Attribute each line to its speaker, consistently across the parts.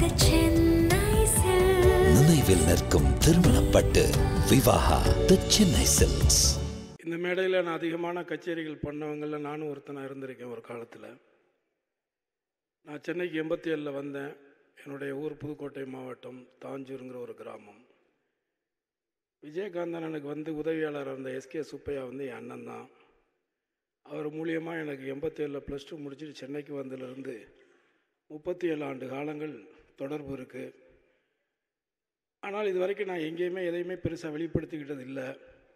Speaker 1: நினைவில் நிற்கும் திருமணப்பட்டு விவாகா தி சென்னை சில்க்ஸ்.
Speaker 2: இந்த மேடையில் நான் அதிகமான கச்சேரிகள் பண்ணவங்கள நானும் ஒருத்தனாக இருந்திருக்கேன். ஒரு காலத்தில் நான் சென்னைக்கு 87 வந்தேன். என்னுடைய ஊர் புதுக்கோட்டை மாவட்டம் தாஞ்சூருங்கிற ஒரு கிராமம். விஜயகாந்தன் எனக்கு வந்து உதவியாளராக இருந்த எஸ்கே சுப்பையா வந்து என் அண்ணன் தான். அவர் மூலியமாக எனக்கு 87 +2 முடிச்சுட்டு சென்னைக்கு வந்ததுலேருந்து 37 ஆண்டு காலங்கள் தொடர்பு இருக்குது. ஆனால் இது வரைக்கும் நான் எங்கேயுமே எதையுமே பெருசாக வெளிப்படுத்திக்கிட்டது இல்லை.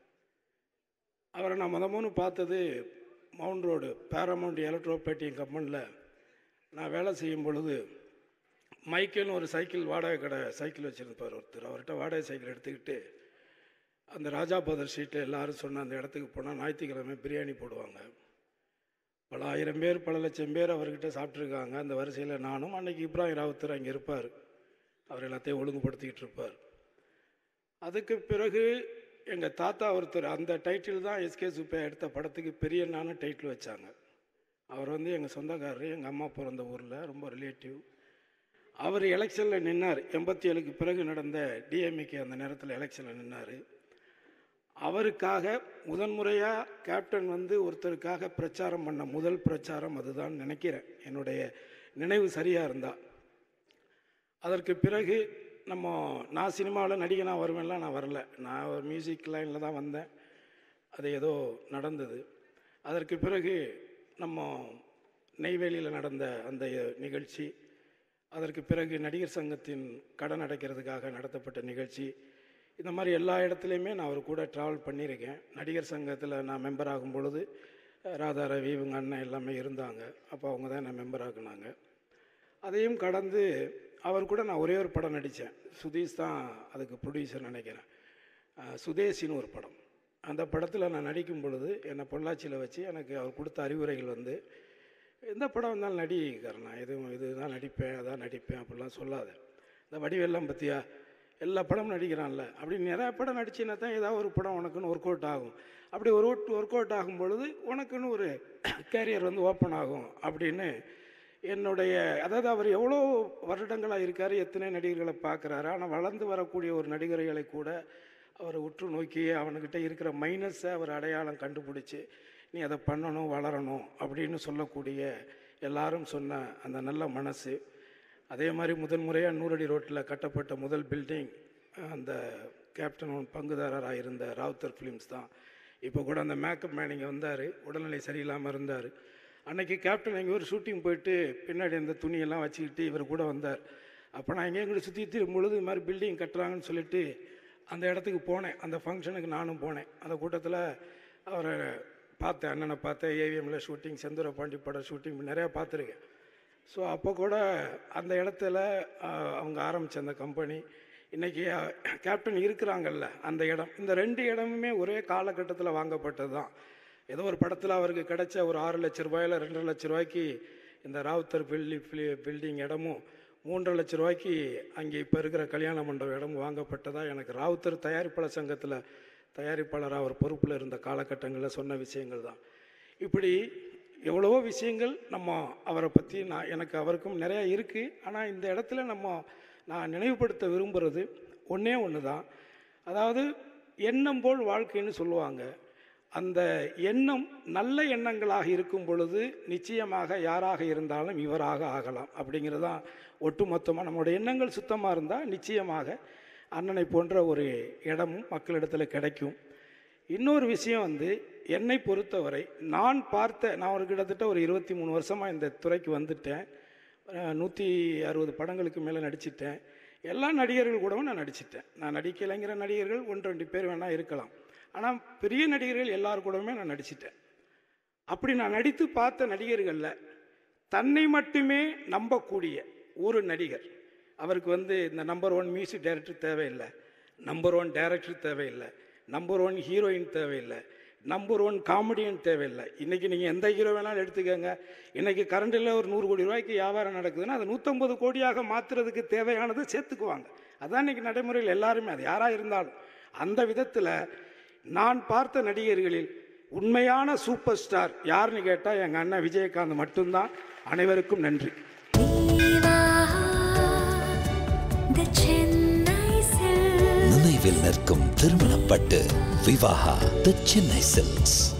Speaker 2: அவரை நான் முதல்ல பார்த்தது மவுண்ட் ரோடு பேராமவுண்ட் எலக்ட்ரோபிளேட்டிங் கம்பெனியில் நான் வேலை செய்யும் பொழுது மைக்கேல்னு ஒரு சைக்கிள் வாடகை கடை சைக்கிள் வச்சுருப்பார் ஒருத்தர். அவர்கிட்ட வாடகை சைக்கிள் எடுத்துக்கிட்டு அந்த ராஜாபதர் ஸ்ட்ரீட்டில் எல்லோரும் சொன்ன அந்த இடத்துக்கு போனால் ஞாயிற்றுக்கிழமை பிரியாணி போடுவாங்க. பல ஆயிரம் பேர் பல லட்சம் பேர் அவர்கிட்ட சாப்பிட்ருக்காங்க. அந்த வரிசையில் நானும். அன்றைக்கி இப்ராஹிம் ராவுத்தர் அங்கே இருப்பார். அவர் எல்லாத்தையும் ஒழுங்குபடுத்திக்கிட்டு இருப்பார். அதுக்கு பிறகு எங்கள் தாத்தா ஒருத்தர், அந்த டைட்டில் தான் எஸ்கே சுப்பையா எடுத்த படத்துக்கு பெரியண்ணான்னு டைட்டில் வச்சாங்க. அவர் வந்து எங்கள் சொந்தக்காரர், எங்கள் அம்மா பிறந்த ஊரில் ரொம்ப ரிலேட்டிவ். அவர் எலெக்ஷனில் நின்னார். 87க்கு பிறகு நடந்த டிஎம்கே அந்த நேரத்தில் எலெக்ஷனில் நின்னார். அவருக்காக முதன்முறையாக கேப்டன் வந்து ஒருத்தருக்காக பிரச்சாரம் பண்ண முதல் பிரச்சாரம் அதுதான் நினைக்கிறேன், என்னுடைய நினைவு சரியாக இருந்தால். அதற்கு பிறகு நான் சினிமாவில் நடிகனாக வருவேன்லாம் நான் வரல. நான் ஒரு மியூசிக் லைனில் தான் வந்தேன். அது ஏதோ நடந்தது. அதற்கு பிறகு நெய்வேலியில் நடந்த அந்த நிகழ்ச்சி, அதற்கு பிறகு நடிகர் சங்கத்தின் கடன் அடைக்கிறதுக்காக நடத்தப்பட்ட நிகழ்ச்சி, இந்த மாதிரி எல்லா இடத்துலையுமே நான் அவர் கூட ட்ராவல் பண்ணியிருக்கேன். நடிகர் சங்கத்தில் நான் மெம்பர் ஆகும் பொழுது ராதா ரவி இவங்க அண்ணன் எல்லாமே இருந்தாங்க. அப்போ அவங்க தான் என்னை மெம்பர் ஆக்குனாங்க. அதையும் கடந்து அவர் கூட நான் ஒரே ஒரு படம் நடித்தேன். சுதீஷ் தான் அதுக்கு ப்ரொடியூசர் நினைக்கிறேன். சுதேசின்னு ஒரு படம். அந்த படத்தில் நான் நடிக்கும் பொழுது என்னை பொள்ளாச்சியில் வச்சு எனக்கு அவர் கொடுத்த அறிவுரைகள் வந்து, எந்த படம் வந்தாலும் நடிக்கிறேன், நான் இதுதான் நடிப்பேன் அதான் நடிப்பேன் அப்படிலாம் சொல்லாத. இந்த வடிவெல்லாம் பற்றியா எல்லா படமும் நடிக்கிறான்ல, அப்படி நிறையா படம் நடிச்சின்னா தான் ஏதாவது ஒரு படம் உனக்குன்னு ஒர்க் அவுட் ஆகும். அப்படி ஒர்க் அவுட் ஆகும் பொழுது உனக்குன்னு ஒரு கேரியர் வந்து ஓப்பன் ஆகும் அப்படின்னு என்னுடைய, அதாவது அவர் எவ்வளோ வருடங்களாக இருக்கார், எத்தனை நடிகர்களை பார்க்குறாரு. ஆனால் வளர்ந்து வரக்கூடிய ஒரு நடிகர்களை கூட அவரை உற்று நோக்கி அவனுக்கிட்ட இருக்கிற மைனஸை அவர் அடையாளம் கண்டுபிடிச்சி நீ அதை பண்ணணும் வளரணும் அப்படின்னு சொல்லக்கூடிய எல்லாரும் சொன்ன அந்த நல்ல மனசு. அதே மாதிரி முதன்முறையாக 100 அடி ரோட்டில் கட்டப்பட்ட முதல் பில்டிங் அந்த கேப்டன் பங்குதாரராக இருந்த ராவுத்தர் ஃபிலிம்ஸ் தான். இப்போ கூட அந்த மேக்கப் மேன் இங்கே வந்தார், உடல்நிலை சரியில்லாமல் இருந்தார். அன்றைக்கி கேப்டன் எங்கே ஒரு ஷூட்டிங் போயிட்டு பின்னாடி அந்த துணியெல்லாம் வச்சுக்கிட்டு இவர் கூட வந்தார். அப்போ நான் எங்கேயும் சுற்றி திரும்பும் பொழுது இது மாதிரி பில்டிங் கட்டுறாங்கன்னு சொல்லிட்டு அந்த இடத்துக்கு போனேன். அந்த ஃபங்க்ஷனுக்கு நானும் போனேன். அந்த கூட்டத்தில் அவரை பார்த்தேன், அண்ணனை பார்த்தேன். ஏவிஎம்மில் ஷூட்டிங், செந்தூர பாண்டி பட ஷூட்டிங் நிறையா பார்த்துருக்கேன். ஸோ அப்போ கூட அந்த இடத்துல அவங்க ஆரம்பித்த அந்த கம்பெனி, இன்றைக்கி கேப்டன் இருக்கிறாங்கல்ல அந்த இடம், இந்த 2 இடமுமே ஒரே காலகட்டத்தில் வாங்கப்பட்டது தான். ஏதோ ஒரு படத்தில் அவருக்கு கிடைச்ச ஒரு 6 லட்ச ரூபாயில் 2.5 லட்ச ரூபாய்க்கு இந்த ராவுத்தர் பில்டிங் இடமும் 3.5 லட்ச ரூபாய்க்கு அங்கே இப்போ இருக்கிற கல்யாண மண்டபம் இடமும் வாங்கப்பட்டதாக எனக்கு ராவுத்தர் தயாரிப்பாளர் சங்கத்தில் தயாரிப்பாளராக அவர் பொறுப்பில் இருந்த காலகட்டங்களில் சொன்ன விஷயங்கள் தான். இப்படி எவ்வளவோ விஷயங்கள் அவரை பற்றி எனக்கு அவருக்கும் நிறையா இருக்குது. ஆனால் இந்த இடத்துல நான் நினைவுபடுத்த விரும்புகிறது ஒன்றே ஒன்று தான். அதாவது எண்ணம் போல் வாழ்க்கைன்னு சொல்லுவாங்க. அந்த எண்ணம் நல்ல எண்ணங்களாக இருக்கும் பொழுது நிச்சயமாக யாராக இருந்தாலும் இவராக ஆகலாம் அப்படிங்கிறது தான் ஒட்டுமொத்தமாக. நம்மளுடைய எண்ணங்கள் சுத்தமாக இருந்தால் நிச்சயமாக அண்ணனை போன்ற ஒரு இடமும் மக்களிடத்தில் கிடைக்கும். இன்னொரு விஷயம் வந்து, என்னை பொறுத்தவரை நான் ஒரு கிட்டத்தட்ட ஒரு 23 வருஷமாக இந்த துறைக்கு வந்துட்டேன். 160 படங்களுக்கு மேலே நடிச்சிட்டேன். எல்லா நடிகர்கள் கூடவும் நான் நடிச்சிட்டேன். நான் நடிக்கலைங்கிற நடிகர்கள் 1-2 பேர் வேணால் இருக்கலாம். ஆனால் பெரிய நடிகர்கள் எல்லார் கூடவுமே நான் நடிச்சிட்டேன். அப்படி நான் நடித்து பார்த்த நடிகர்களில் தன்னை மட்டுமே நம்பக்கூடிய ஒரு நடிகர், அவருக்கு வந்து இந்த நம்பர் 1 மியூசிக் டைரக்டர் தேவையில்லை, நம்பர் 1 டைரக்டர் தேவையில்லை, நம்பர் 1 ஹீரோயின் தேவையில்லை, நம்பர் 1 காமெடியன் தேவையில்லை. இன்றைக்கி நீங்கள் எந்த ஹீரோ வேணாலும் எடுத்துக்கோங்க. இன்றைக்கி கரண்டில் ஒரு 100 கோடி ரூபாய்க்கு வியாபாரம் நடக்குதுன்னா அது 150 கோடியாக மாற்றுறதுக்கு தேவையானது சேர்த்துக்குவாங்க. அதுதான் இன்றைக்கி நடைமுறையில் எல்லாருமே, அது யாராக இருந்தாலும். அந்த விதத்தில் நான் பார்த்த நடிகர்களில் உண்மையான சூப்பர் ஸ்டார் யாருன்னு கேட்டால் எங்கள் அண்ணன் விஜயகாந்த் மட்டும்தான். அனைவருக்கும் நன்றி.
Speaker 1: நினைவில் நிற்கும் திருமணப்பட்டு விவாகா தி சென்னை சில்க்ஸ்.